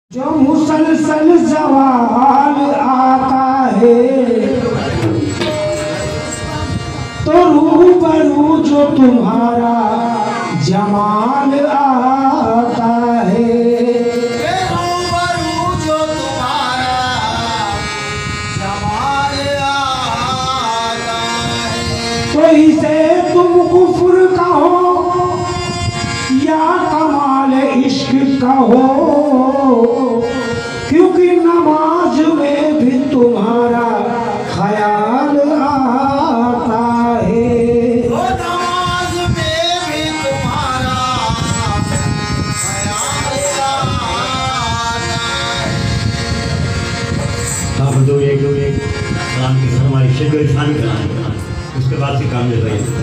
जो मुसलसल जवाल आता है तो रूबरू जो तुम्हारा जमाल आता है, रूबरू जो तुम्हारा जमाल आता है। तो इसे तुम कुफ्र कहो या कमाल इश्क कहो, क्योंकि नमाज में भी तुम्हारा ख्याल आता है। तो नमाज में भी तुम्हारा ख्याल आता है। आप दो एक सलाम की हमारी शेख इरफानी कराएं, उसके बाद से काम मिल रही है।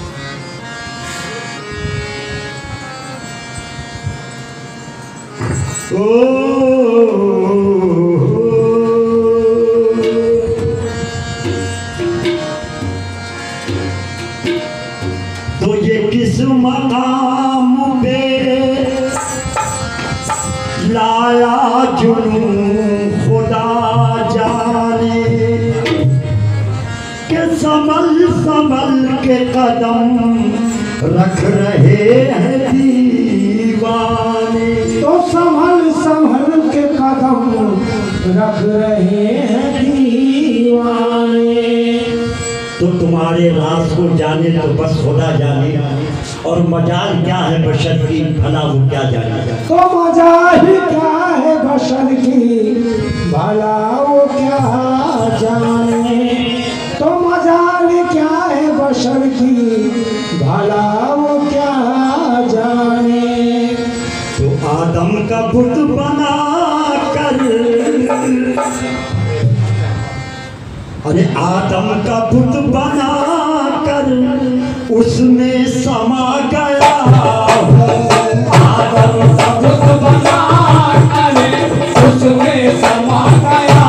तो ये किस मकाम पे लाया जुनून खुदा जाने, के संभल संभल के कदम रख रहे हैं दीवाने। तो संभल संभल के कदम रख रहे हैं दीवाने। तो तुम्हारे राज को जाने तो बस खुदा जाने, और मजाल क्या है बशर की भला वो क्या जाने। तो मजाल क्या है बशर की भला वो क्या जाने। तो मजाल क्या है बशर की भला वो क्या जाने। तो आदम का बुत बना कर, अरे आदम का बुत बना कर उसमें समा गया। आदम का बुत बना कर उसमें समा गया।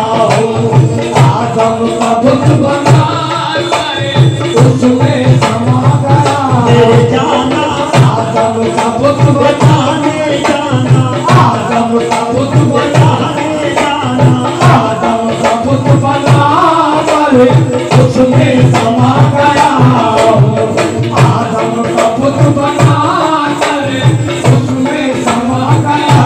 आदम का बुत बना कर उसमें समा गया। जाना आदम का बुत बनाने जाना, आदम का बुत बनाने जाना। आदम का बुत बना कर उसमें समा गया। आदम का बुत बना कर उसमें समा गया।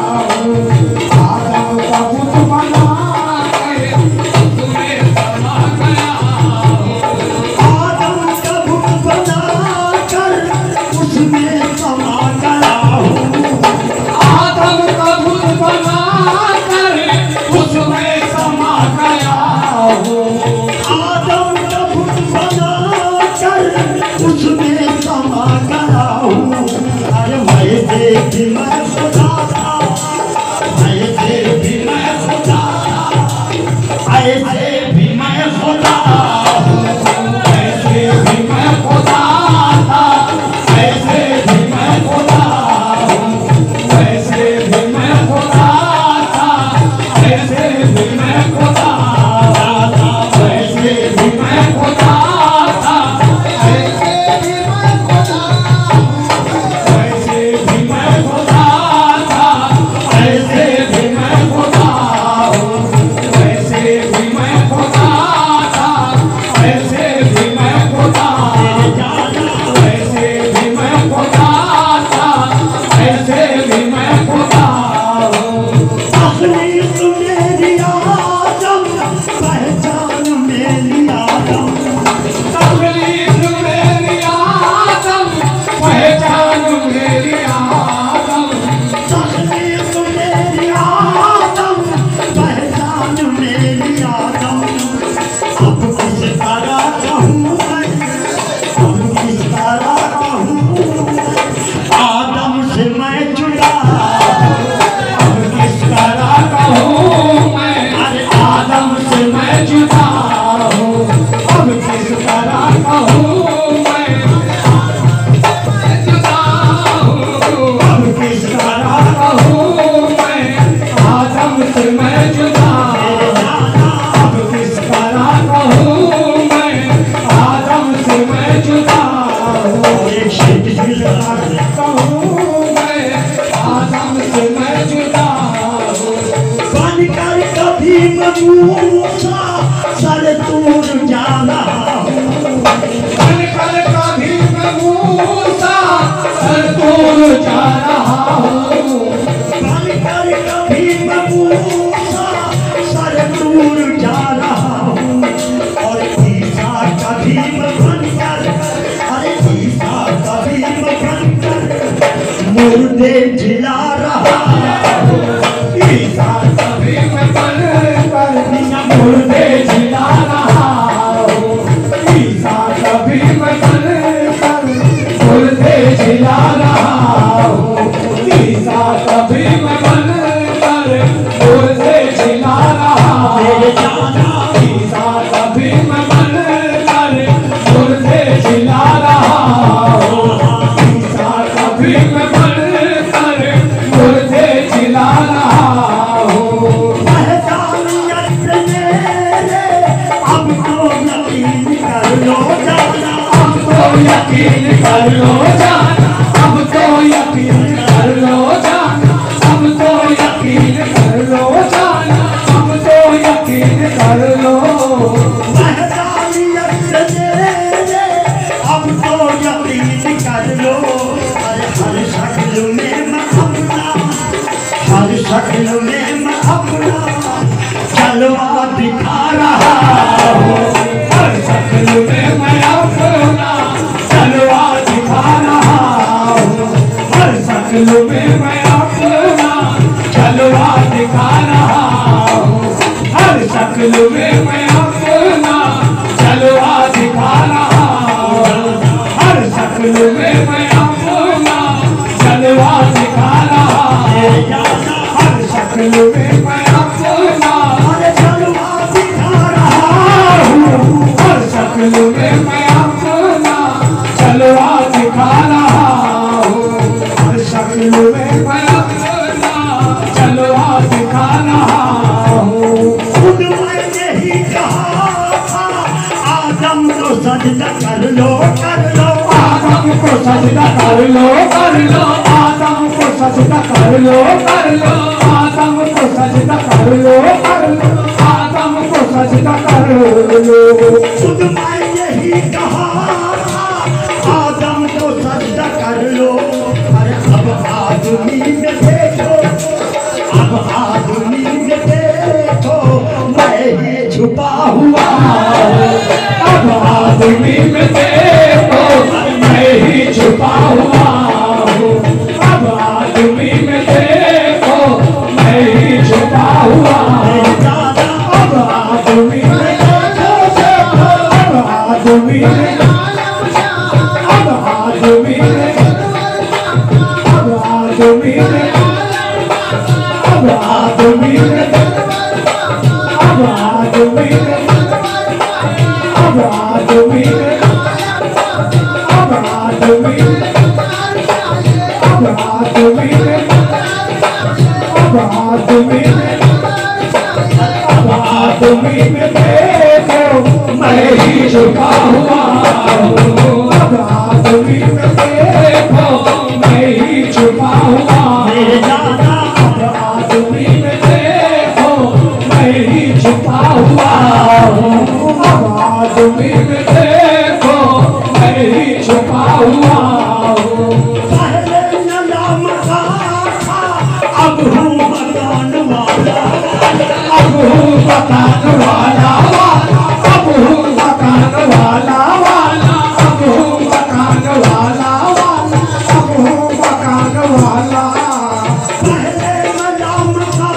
आदम का बुत बना कर उसमें समा गया। आदम का बुत बना कर उसमें समा गया। आदम का बुत बना कर उसमें समा गया। आदम का बुत बना कर उसमें समा गया। अरे मैं भी मैं खुदा था, ऐसे भी मैं खुदा था, ऐसे भी मैं खुदा, ऐसे भी मैं खुदा था, ऐसे भी मैं खुदा हूँ। ऐसे भी मैं खुदा था, ऐसे भी मैं खुदा था। ऐसे भी मैं खुदा था, ऐसे भी मैं खुदा हूँ। ऐसे भी मैं खुदा था, ऐसे भी मैं खुदा हूँ। ऐसे भी मैं खुदा था, ऐसे भी मैं खुदा हूँ। ऐसे भी मैं खुदा था, ऐसे भी मैं खुदा हूँ। असली मेरी बनकर कभी मूसा सर तूर जा रहा हूँ, बनकर कभी मूसा सर तूर जा रहा हूँ, बनकर कभी मूसा सर तूर जा रहा हूँ। और ईसा कभी बनकर, अरे ईसा कभी बनकर मुर्दे जिला रहा हूँ, ईसा कभी बनकर मुर्दे जिला रहा हूँ, ईसा कभी बनकर मुर्दे जिला रहा हूँ, ईसा कभी बनकर मुर्दे जिला रहा हूँ, ईसा कभी बनकर मुर्दे जिला रहा हूँ, ईसा कभी बनकर मुर्दे जिला रहा हूँ। पहचानियत मेरे अब तो यकीन कर लो जाना, अब तो यकीन कर लो जाना, अब तो यकीन कर लो जाना, अब तो यकीन कर लो जाना, अब तो यकीन कर लो। पहचानियत मेरे अब तो यकीन कर लो। अरे हर शक्ल में मैं अपना, हर शक्ल में मैं अपना जलवा दिखा रहा हूँ, हर शक्ल में मैं अपना जलवा दिखा रहा हूँ, हर शक्ल में मैं अपना जलवा दिखा रहा हूँ, हर शक्ल में मैं अपना जलवा दिखा रहा हूँ, हर शक्ल में मैं अपना जलवा दिखा रहा हूँ, हर शक्ल में मैं अपना अरे जलवा दिखा रहा हूँ। हर शक्ल में मैं अपना जलवा दिखा रहा हूँ, हर शक्ल में मैं अपना जलवा दिखा रहा हूँ। खुद मैंने ही कहा था आदम को सजदा कर लो, कर लो। आदम को सजदा कर लो, कर लो, आदम को सजदा कर लो, कर लो, आदम को सजदा कर लो, कर लो, आदम को सजदा कर लो। खुद मैंने ही कहा था आदम को सजदा कर लो। अरे अब आदमी में देखो, अब आदमी में देखो मैं ही छुपा हुआ हूँ। अब आदमी में देखो मैं ही छुपा हुआ हूँ, अब आदमी में देखो मैं ही छुपा हुआ हूँ, अब आदमी में देखो, अब आदमी में, अब आदमी में, अब आदमी में, अब आदमी में, अब आदमी में, अब आदमी में, अब आदमी में, अब आदमी में, अब आदमी में, अब आदमी में देखो मैं ही छुपा हुआ हूँ, अब आदमी में देखो मैं ही छुपा हुआ हूँ, अब आदमी में देखो मैं ही छुपा हुआ हूँ, अब आदमी में देखो मैं ही छुपा हुआ हूँ। पहले न नाम था अब हूँ मकान वाला, अब हूँ मकान वाला, अब हूँ मकान वाला, अब हूँ मकान वाला, अब हूँ मकान वाला। पहले न नाम था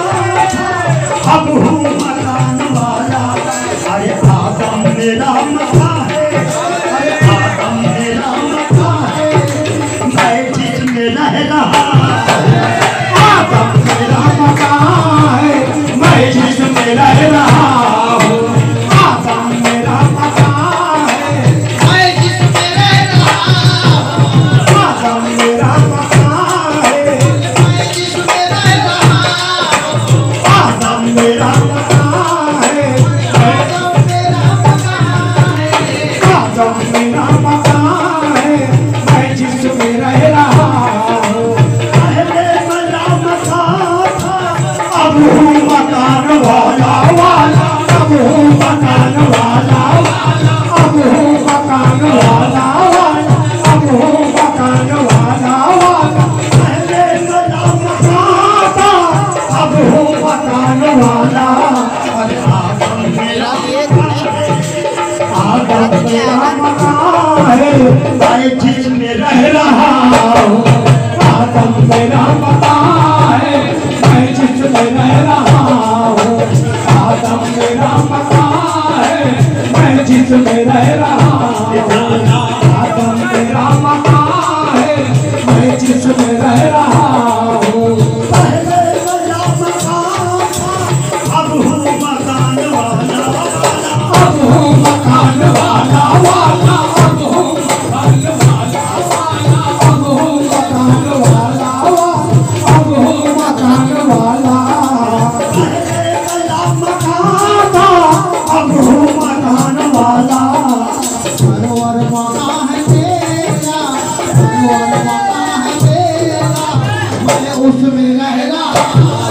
अब हूँ मकान वाला। अरे आदम मेरा मका है, अरे आदम मेरा मका है, मैं जिसमें रह रहा हूँ। आदम मेरा मकान है, मैं जिसमें रह रहा हूँ, आदम मेरा मकान है, मैं जिसमें रह रहा हूँ, आदम मेरा मकान है, मैं जिसमें रह रहा हूँ, आदम मेरा मकान है, आदम मेरा मकान है, आदम मेरा मकान है, मैं जिसमें रह रहा हूँ। पहले मेरा मका था अब हूँ मकान वाला, अरे आदम मेरा आदम मेरा मकान है, मैं जिसमें रह रहा हूँ। आदम मेरा मकान है, मैं जिसमें रह रहा हूँ। आदम मेरा मकान है, मैं जिसमें रह रहा हूँ। आदम मेरा मकान है, मैं जिसमें रह रहा हूँ। पहले मेरा मकान था, अब हूँ मकान वाला, अब हूँ मकान वाला वाला, अब हूँ मकान वाला वाला, अब हूँ मकान वाला वाला, अब हूँ मकान वाला। पहले मेरा मकान था, अब हूँ मकान वाला। सरवर मकान है तेरा, सरवर मकान है तेरा, मैं उसमें रह रहा।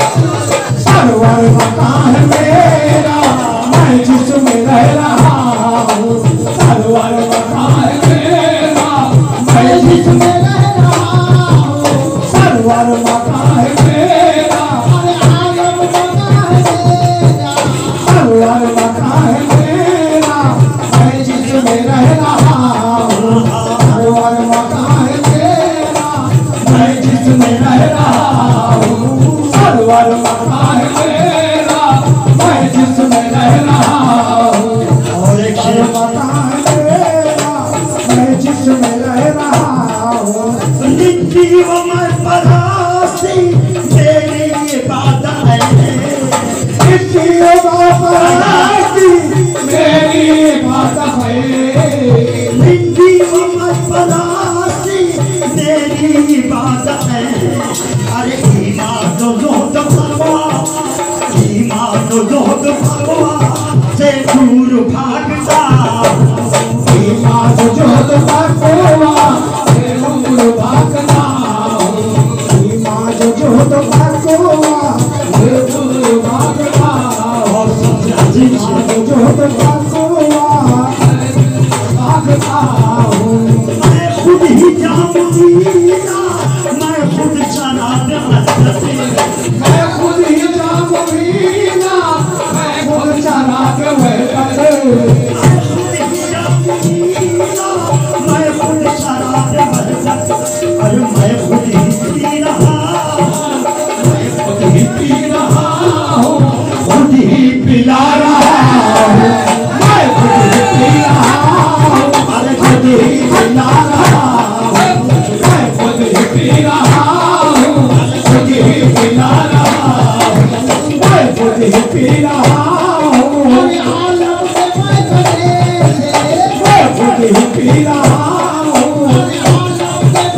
सरवर मकान है मेरा, मैं जिसमें रह रहा हूँ। सरवर मकान है मेरा, मैं जिसमें रह रहा हूँ। सरवर मकान है मेरा, अरे आलम मकान है तेरा, सरवर मकान है मेरा, मैं जिसमें रह रहा हूँ। सरवर मकान है मेरा, मैं जिसमें रह रहा हूँ। सरवर मकान है मेरा, मैं जिसमें रह रहा हूँ। और एक शेर मकान है मेरा, मैं जिसमें रह रहा हूँ। लिखी वो मैं परासी, मेरी इबादत है। इसलिए बापराती मेरी बात है। लिखी वो मैं परासी, मेरी इबादत है। अरे ईमान तो ज़ोहद भगवा, ईमान तो ज़ोहद भगवा से दूर भागता। ईमान जो तो भगवा से दूर भागता हूँ। ईमान जो तो भगवा से दूर भागता हूँ। और सबसे अजीब ईमान से जो तो भगवा से दूर भागता हूँ। मैं खुद ही जाऊंगा, मैं खुद शराब हस्ती। मैं खुद ही जाऊँगा, मैं खुद चराग वैसे। मैं खुद शराब हस्ती। अरे मैं खुद ही पी रहा, मैं खुद ही पी रहा हूँ, खुद ही पिला रहा हूँ। मैं खुद ही पी रहा हूँ, अरे खुद ही पिला रहा हूँ। मैं खुद ही पी रहा हूँ, खुद ही पिला रहा हूँ। मैं खुद ही पी रहा हूँ, अरे आलम के पैसे से, मैं खुद ही पी रहा हूँ। अरे आलम के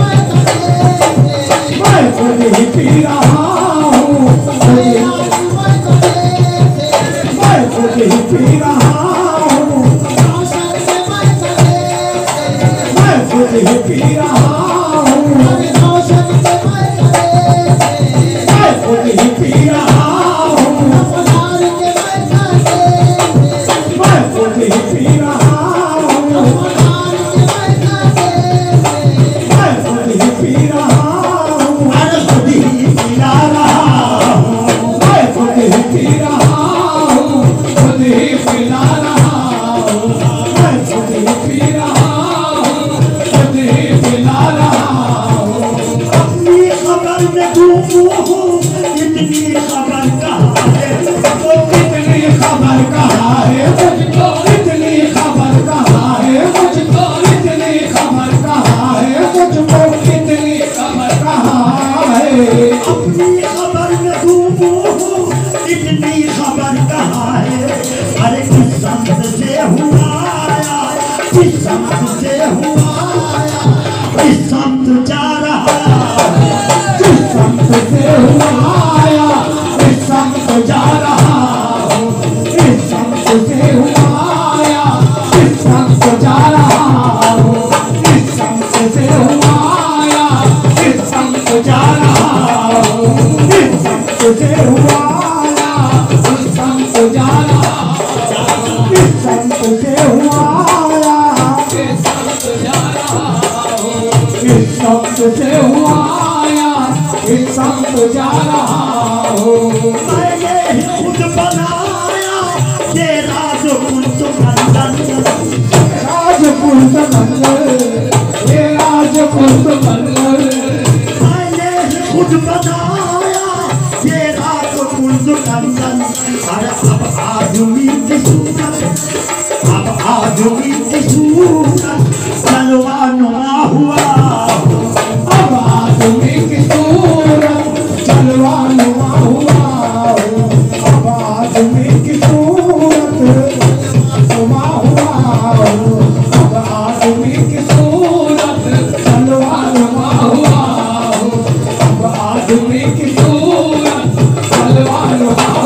पैसे से, मैं खुद ही पी रहा हूँ, अरे आलम के पैसे से, मैं खुद ही पी रहा हूँ। रोशन के पैसे से, मैं खुद ही पी रहा हूँ। अरे रोशन के पैसे से, मैं खुद ही पी रहा हूँ। अपनार के पैसे से, मैं खुद ही पी रहा हूँ। अपनार के पैसे से, मैं खुद ही पी रहा हूँ। अरे खुद ही पिला रहा हूँ। मैं खुद ही पी रहा हूँ, खुद ही पिला रहा हूँ। मैं खुद ही पी रहा हूँ, खुद ही पिला रहा हूँ। अपनी खबर में डूबू हूँ, इतनी खबर कहाँ है? तो कितनी खबर कहाँ है मुझको, इतनी खबर कहाँ है मुझको, इतनी खबर कहाँ है मुझको, इतनी खबर कहाँ है। अपनी खबर में डूबू हूँ, इतनी खबर कहाँ है? अरे किस संत से हुआ आया, किस संत से हुआ आया, किस संत जा रहा। जिस संत से हुआ आया, इस संत जा रहा हूँ। इस संत से हुआ आया, इस संत जा रहा हूँ। इस संत से हुआ आया, इस संत जा रहा हूँ। इस संत से हुआ आया, इस संत जा रहा हूँ। इस संत से हुआ आया, इस संत जा रहा हूँ। इस संत से हुआ आया, इस संत जा रहा हूँ। मैं खुद बनाया ये राजपूत मंडल राजपूत मंडल ये राजपूत मंडल मैंने खुद बनाया ये राजपूत मंडल अरे अब आदमी की सूरत अब आदमी की सूरत चलवा नुमा हुआ अब आदमी की सूरत चलवा नुमा हुआ अब आदमी की सूरत नुमा हुआ अब आदमी की सूरत चलवा नुमा हुआ अब आदमी की सूरत चलवा नुमा